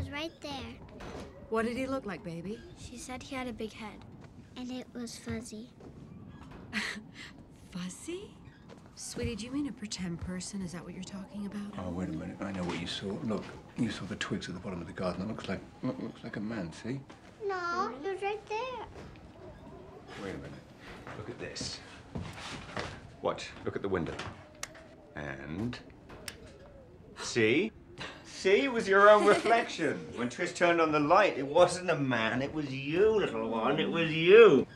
was right there. What did he look like, baby? She said he had a big head. And it was fuzzy. Fuzzy? Sweetie, do you mean a pretend person? Is that what you're talking about? Oh, wait a minute. I know what you saw. Look, you saw the twigs at the bottom of the garden. It looks like a man, see? No, he was right there. Wait a minute. Look at this. Watch. Look at the window. And... See? See? It was your own reflection. When Trish turned on the light, it wasn't a man. It was you, little one. It was you.